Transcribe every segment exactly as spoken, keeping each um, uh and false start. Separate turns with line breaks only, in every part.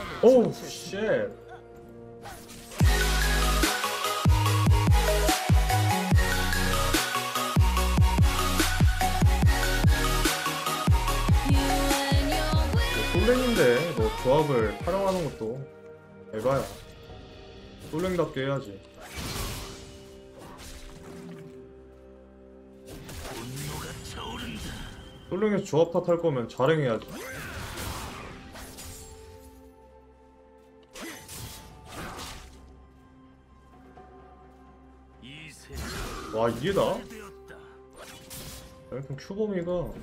오우 쉣. 솔랭인데 뭐 조합을 활용하는 것도 에바야. 솔랭답게 해야지. 솔랭에서 조합 탓할 거면 자랭해야지. 와 이게 다? 약간 큐범이가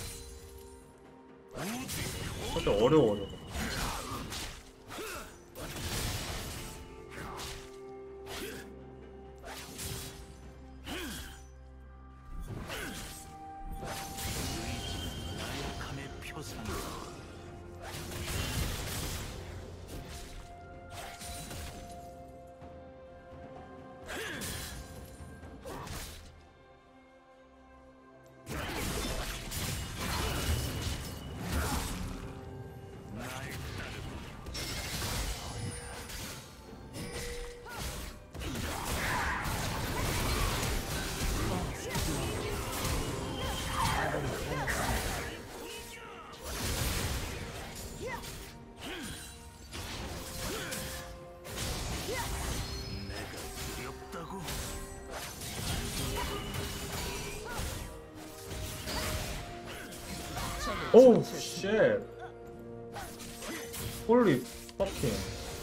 살짝 어려워 어려워. 오우 쉣. 홀리 퍼킹.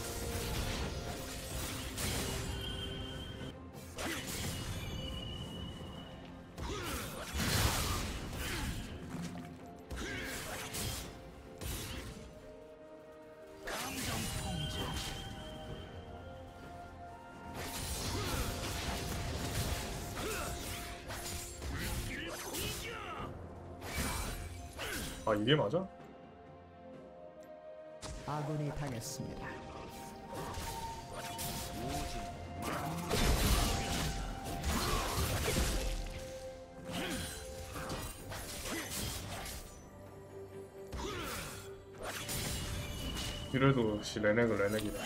아 이게 맞아?
아군이 당했습니다.
이래도 역시 레넥은 레넥이다.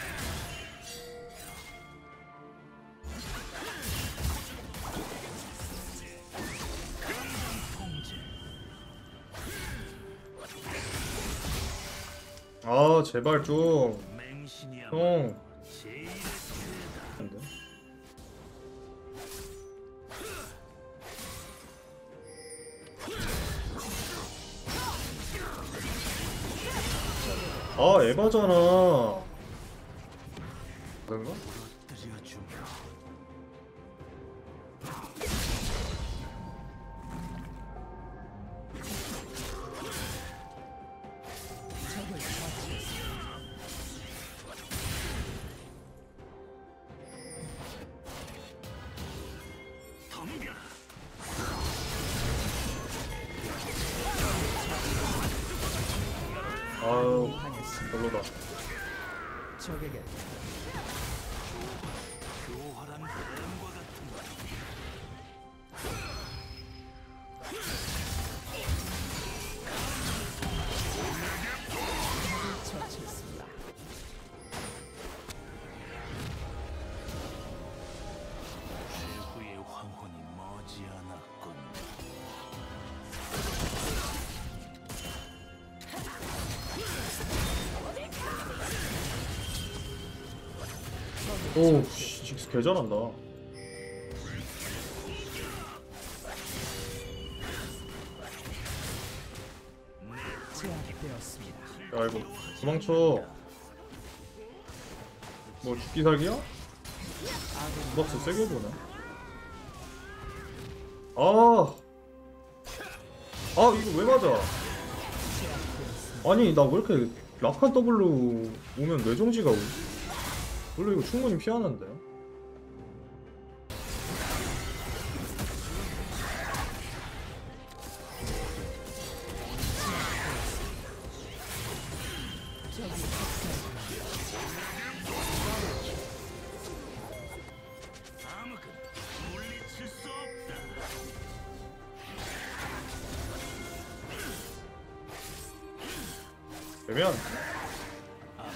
아 제발 좀 형. 안돼. 아 에바잖아. 그런가? 아유 별로다.
적에게 처치했습니다.
최후의 황혼이 머지않았군.
오 직스 개 잘한다.
제압되었습니다.
야 이거 도망쳐. 뭐 죽기 살기야? 박스 세게 보네. 아, 아 이거 왜 맞아? 아니 나 왜 이렇게 락한 더블로 오면 뇌정지가 오? 원래 이거 충분히 피하는데. 되면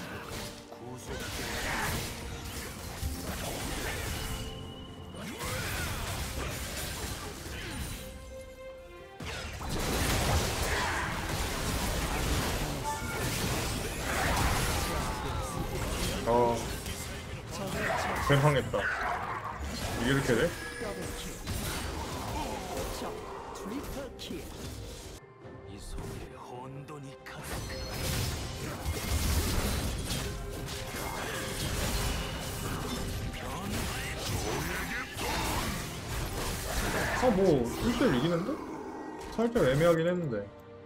개망했다. 이게 이렇게 돼?
더블킬. 적 트리플 킬.
이 속에 혼돈이 가득.
아, 뭐 일 대 일 이기는데? 살짝 애매하긴 했는데.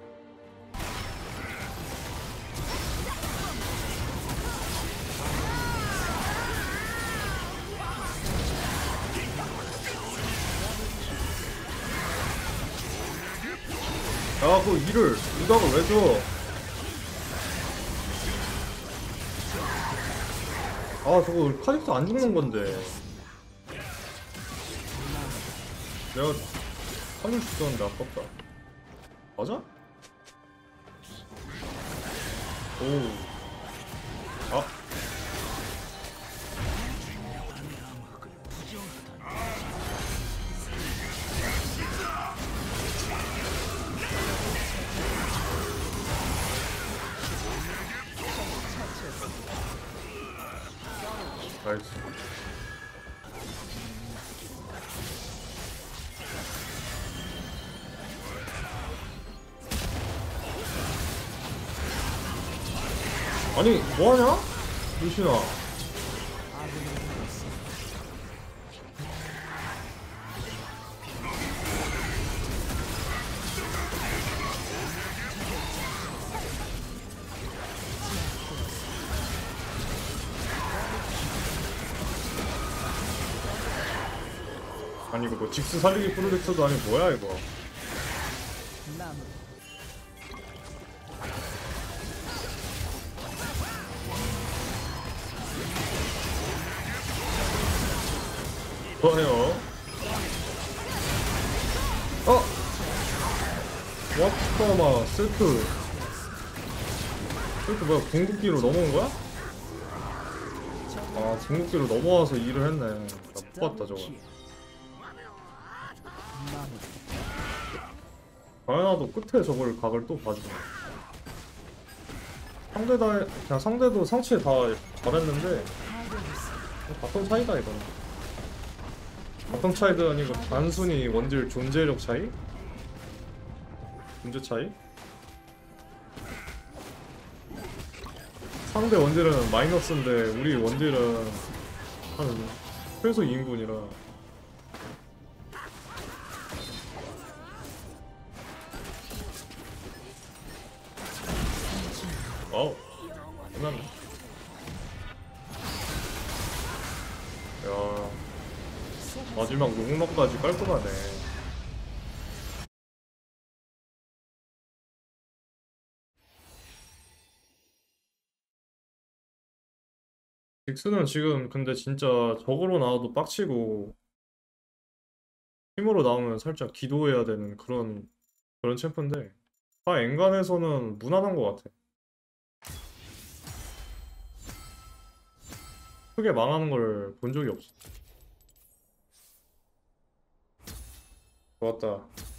야, 그 일을 이각을 왜 줘? 아, 저거 카직스 안 죽는 건데. 내가 살릴 수 있었는데 아깝다. 맞아? 오. 아. 나이스. 아니 뭐하냐? 루시나.
아군이 당했습니다.
아니 이거 뭐 직스 살리기 프로젝트도 아니고 뭐야 이거.
나무.
좋아요. 어? 와프카마 세트. 세트 뭐야, 궁극기로 넘어온 거야? 아, 궁극기로 넘어와서 일을 했네. 나 못 봤다 저거.
나무.
다이아나도 끝에 저걸 각을 또 봐주네. 상대 다 그냥 상대도 상체 다 잘했는데 바텀 차이다 이거는. 바텀 차이도 아니고 단순히 원딜 존재력 차이? 존재 차이? 상대 원딜은 마이너스인데 우리 원딜은 한 최소 이 인분이라. 와우, 끝났네. 야, 마지막 녹막까지 깔끔하네. 딕스는 지금 근데 진짜 적으로 나와도 빡치고 힘으로 나오면 살짝 기도해야 되는 그런 그런 챔프인데 다 엔간에서는 무난한 것 같아. 크게 망하는 걸 본 적이 없어. 좋았다.